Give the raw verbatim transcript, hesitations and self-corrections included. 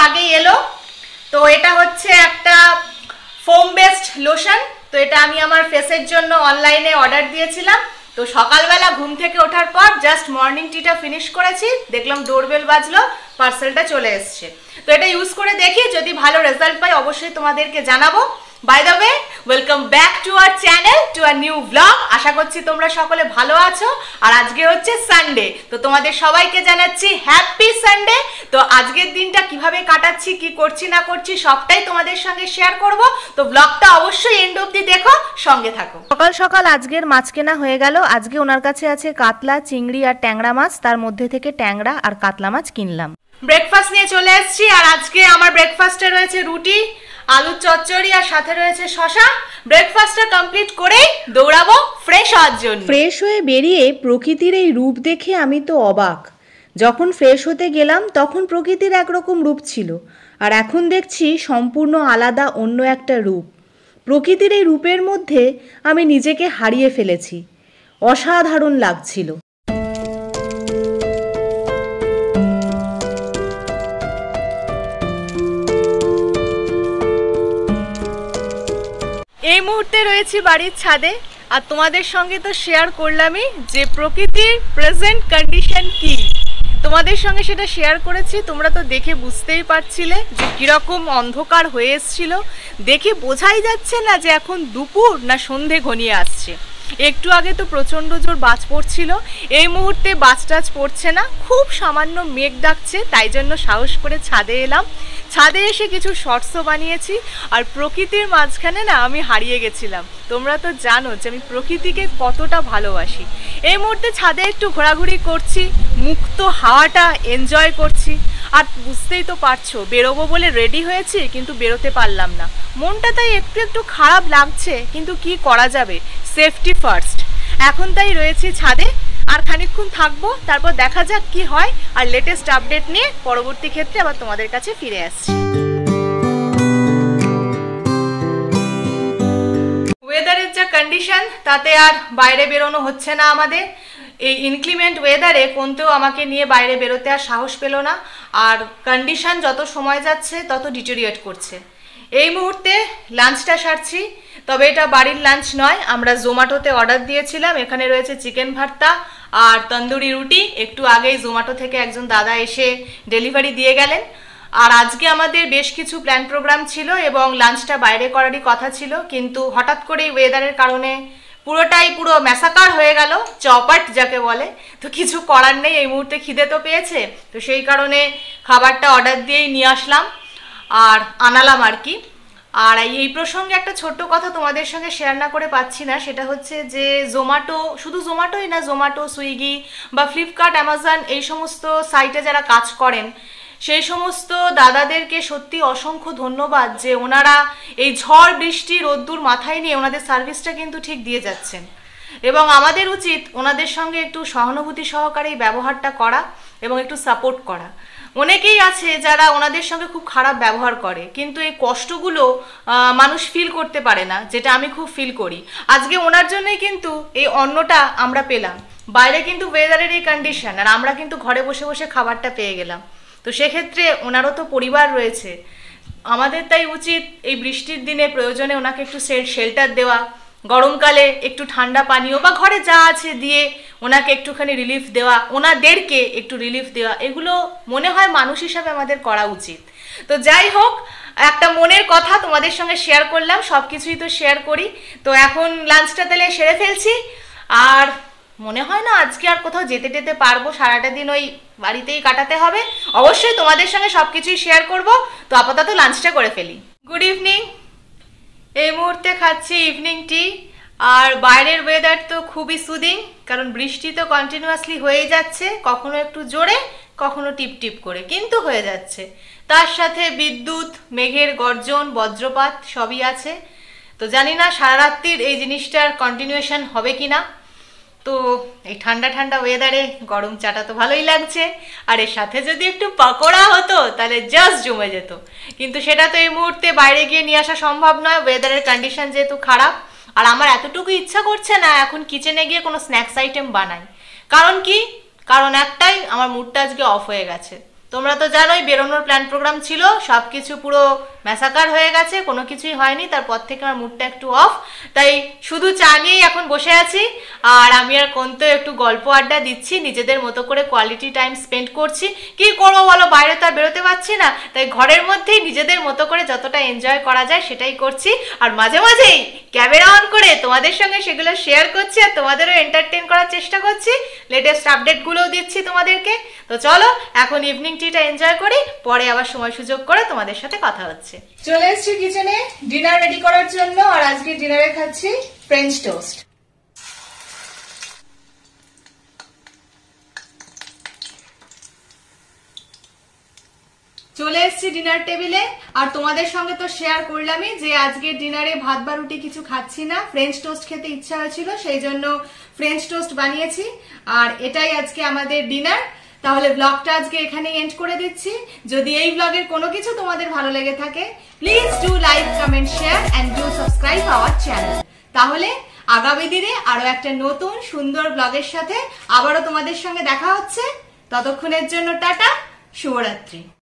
আগেই এলো। তো এটা হচ্ছে একটা ফোম বেসড লোশন। তো এটা আমি আমার ফেসের জন্য অনলাইনে অর্ডার দিয়েছিলাম। তো সকালবেলা ঘুম থেকে ওঠার পর জাস্ট মর্নিং টিটা ফিনিশ করেছি, দেখলাম ডোরবেল বাজলো, পার্সেলটা চলে এসছে। তো এটা ইউজ করে দেখি, যদি ভালো রেজাল্ট পাই অবশ্যই তোমাদেরকে জানাবো। By the way, welcome back to our channel, to a new blog. আশা করছি তোমরা সকলে ভালো আছো। আর আজকে হচ্ছে সানডে, তো তোমাদের সবাইকে জানাচ্ছি হ্যাপি সানডে। তো আজকের দিনটা কিভাবে কাটাচ্ছি, কি করছি না করছি সবটাই তোমাদের সঙ্গে শেয়ার করব। তো ব্লগটা অবশ্যই এন্ড অবধি দেখো, সঙ্গে থাকো। সকাল সকাল আজকের মাছ কেনা হয়ে গেল। আজকে ওনার কাছে আছে কাতলা, চিংড়ি আর ট্যাংরা মাছ, তার মধ্যে থেকে ট্যাংরা আর কাতলা মাছ কিনলাম। ব্রেকফাস্ট নিয়ে চলে এসেছি। আর আজকে আমার ব্রেকফাস্টে রয়েছে রুটি, আলুর চচ্চড়ি আর সাথে রয়েছে শশা। ব্রেকফাস্টটা কমপ্লিট করেই দৌড়াবো ফ্রেশ হওয়ার জন্য। ফ্রেশ হয়ে বেরিয়ে প্রকৃতির এই রূপ দেখে আমি তো অবাক। যখন ফ্রেশ হতে গেলাম তখন প্রকৃতির একরকম রূপ ছিল, আর এখন দেখছি সম্পূর্ণ আলাদা অন্য একটা রূপ। প্রকৃতির এই রূপের মধ্যে আমি নিজেকে হারিয়ে ফেলেছি। অসাধারণ লাগছিল। এই মুহূর্তে রয়েছি বাড়ির ছাদে, আর তোমাদের সঙ্গে তো শেয়ার করলামই যে প্রকৃতির প্রেজেন্ট কন্ডিশন কি। তোমাদের সঙ্গে সেটা শেয়ার করেছি, তোমরা তো দেখে বুঝতেই পারছিলে যে কীরকম অন্ধকার হয়ে এসছিল। দেখে বোঝাই যাচ্ছে না যে এখন দুপুর না সন্ধে ঘনিয়ে আসছে। একটু আগে তো প্রচণ্ড জোর বাজ পড়ছিল, এই মুহূর্তে বাজ টাজ পড়ছে না, খুব সামান্য মেঘ ডাকছে। তাই জন্য সাহস করে ছাদে এলাম। ছাদে এসে কিছু শর্টসও বানিয়েছি। আর প্রকৃতির মাঝখানে না আমি হারিয়ে গেছিলাম। তোমরা তো জানো যে আমি প্রকৃতিকে কতটা ভালোবাসি। এই মুহূর্তে ছাদে একটু ঘোরাঘুরি করছি, মুক্ত হাওয়াটা এনজয় করছি। আর বুঝতেই তো পারছো, বেরোবো বলে রেডি হয়েছি কিন্তু বেরোতে পারলাম না। মনটা তাই একটু একটু খারাপ লাগছে, কিন্তু কি করা যাবে, সেফটি ফার্স্ট। এখন তাই রয়েছি ছাদে, আর খানিকক্ষণ থাকবো, তারপর দেখা যাক কি হয়। আর লেটেস্ট আপডেট নিয়ে পরবর্তী ক্ষেত্রে আবার তোমাদের কাছে ফিরে আসছি। ওয়েদারের যা কন্ডিশন, তাতে আর বাইরে বেরোনো হচ্ছে না আমাদের। এই ইনক্লিমেন্ট ওয়েদারে কোনতেও আমাকে নিয়ে বাইরে বেরোতে আর সাহস পেল না। আর কন্ডিশন যত সময় যাচ্ছে তত ডিটেরিয়েট করছে। এই মুহূর্তে লাঞ্চটা সারছি, তবে এটা বাড়ির লাঞ্চ নয়, আমরা জোম্যাটোতে অর্ডার দিয়েছিলাম। এখানে রয়েছে চিকেন ভর্তা আর তন্দুরি রুটি। একটু আগেই জোম্যাটো থেকে একজন দাদা এসে ডেলিভারি দিয়ে গেলেন। আর আজকে আমাদের বেশ কিছু প্ল্যান প্রোগ্রাম ছিল এবং লাঞ্চটা বাইরে করারই কথা ছিল, কিন্তু হঠাৎ করেই ওয়েদারের কারণে পুরোটাই পুরো ম্যাসাকার হয়ে গেল, চপাট যাকে বলে। তো কিছু করার নেই, এই মুহূর্তে খিদে তো পেয়েছে, তো সেই কারণে খাবারটা অর্ডার দিয়েই নিয়ে আসলাম আর আনালাম আর কি। আর এই প্রসঙ্গে একটা ছোট্ট কথা তোমাদের সঙ্গে শেয়ার না করে পাচ্ছি না, সেটা হচ্ছে যে জোম্যাটো, শুধু জোম্যাটোই না, জোম্যাটো, সুইগি বা ফ্লিপকার্ট, অ্যামাজন এই সমস্ত সাইটে যারা কাজ করেন, সেই সমস্ত দাদাদেরকে সত্যি অসংখ্য ধন্যবাদ যে ওনারা এই ঝড় বৃষ্টি রোদ্দুর মাথায় নিয়ে ওনাদের সার্ভিসটা কিন্তু ঠিক দিয়ে যাচ্ছেন। এবং আমাদের উচিত ওনাদের সঙ্গে একটু সহানুভূতি সহকারে এই ব্যবহারটা করা এবং একটু সাপোর্ট করা। অনেকেই আছে যারা ওনাদের সঙ্গে খুব খারাপ ব্যবহার করে, কিন্তু এই কষ্টগুলো মানুষ ফিল করতে পারে না, যেটা আমি খুব ফিল করি। আজকে ওনার জন্যই কিন্তু এই অন্নটা আমরা পেলাম। বাইরে কিন্তু ওয়েদারের এই কন্ডিশন, আর আমরা কিন্তু ঘরে বসে বসে খাবারটা পেয়ে গেলাম। তো সেক্ষেত্রে ওনারও তো পরিবার রয়েছে, আমাদের তাই উচিত এই বৃষ্টির দিনে প্রয়োজনে ওনাকে একটু শেল্টার দেওয়া, গরমকালে একটু ঠান্ডা পানীয় বা ঘরে যা আছে দিয়ে ওনাকে একটুখানি রিলিফ দেওয়া, ওনাদেরকে একটু রিলিফ দেওয়া। এগুলো মনে হয় মানুষ হিসাবে আমাদের করা উচিত। তো যাই হোক, একটা মনের কথা তোমাদের সঙ্গে শেয়ার করলাম, সব কিছুই তো শেয়ার করি। তো এখন লাঞ্চটা তাহলে সেরে ফেলছি। আর মনে হয় না আজকে আর কোথাও যেতে টেতে পারবো, সারাটা দিন ওই বাড়িতেই কাটাতে হবে। অবশ্যই তোমাদের সঙ্গে সব কিছুই শেয়ার করব। তো আপাতত লাঞ্চটা করে ফেলি। Good evening. এই মুহূর্তে খাচ্ছি ইভিনিং টি। আর বাইরের ওয়েদার তো খুবই সুদিং, কারণ বৃষ্টি তো কন্টিনিউয়াসলি হয়ে যাচ্ছে, কখনো একটু জোরে কখনো টিপ টিপ করে, কিন্তু হয়ে যাচ্ছে। তার সাথে বিদ্যুৎ, মেঘের গর্জন, বজ্রপাত সবই আছে। তো জানি না সারা রাত্রির এই জিনিসটার কন্টিনিউয়েশন হবে কি না। তো এই ঠান্ডা ঠান্ডা ওয়েদারে গরম চাটা তো ভালোই লাগছে, আর এর সাথে যদি একটু পকোড়া হতো তাহলে জাস্ট জমে যেত। কিন্তু সেটা তো এই মুহূর্তে বাইরে গিয়ে নিয়ে আসা সম্ভব নয়, ওয়েদারের কন্ডিশন যেহেতু খারাপ। আর আমার এতটুকু ইচ্ছা করছে না এখন কিচেনে গিয়ে কোনো স্ন্যাক্স আইটেম বানাই। কারণ কি? কারণ একটাই, আমার মুডটা আজকে অফ হয়ে গেছে। তোমরা তো জানোই বেরোনোর প্ল্যান প্রোগ্রাম ছিল, সব কিছু পুরো ম্যাসাকার হয়ে গেছে, কোনো কিছুই হয়নি। তারপর থেকে আমার মুডটা একটু অফ, তাই শুধু চা নিয়েই এখন বসে আছি। আর আমি আর কোনতে একটু গল্প আড্ডা দিচ্ছি, নিজেদের মতো করে কোয়ালিটি টাইম স্পেন্ড করছি। কি করবো বলো, বাইরে তো আর বেরোতে পারছি না, তাই ঘরের মধ্যেই নিজেদের মতো করে যতটা এনজয় করা যায় সেটাই করছি। আর মাঝে মাঝেই ক্যামেরা অন করে তোমাদের সঙ্গে সেগুলো শেয়ার করছি আর তোমাদেরও এন্টারটেন করার চেষ্টা করছি, লেটেস্ট আপডেটগুলোও দিচ্ছি তোমাদেরকে। তো চলো এখন ইভিনিং টিটা এনজয় করি, পরে আবার সময় সুযোগ করে তোমাদের সাথে কথা হচ্ছে। চলে এসেছি কিচেনে ডিনার রেডি করার জন্য, আর আজকে ডিনারে খাচ্ছি ফ্রেঞ্চ টোস্ট। চলে এসেছি ডিনার টেবিলে, আর তোমাদের সঙ্গে তো শেয়ার করলামই যে আজকে ডিনারে ভাত বা রুটি কিছু খাচ্ছি না, ফ্রেঞ্চ টোস্ট খেতে ইচ্ছা হয়েছিল, সেই জন্য ফ্রেঞ্চ টোস্ট বানিয়েছি। আর এটাই আজকে আমাদের ডিনার। তাহলে ব্লগটা আজকে এখানে এন্ড করে দিচ্ছি। যদি এই ব্লগের কোনো কিছু তোমাদের ভালো লেগে থাকে, please do like, comment, share and do subscribe our channel. তাহলে আগামী দিনে আরো একটা নতুন সুন্দর ব্লগের সাথে আবারও তোমাদের সঙ্গে দেখা হচ্ছে। ততক্ষণের জন্য টাটা, শুভরাত্রি।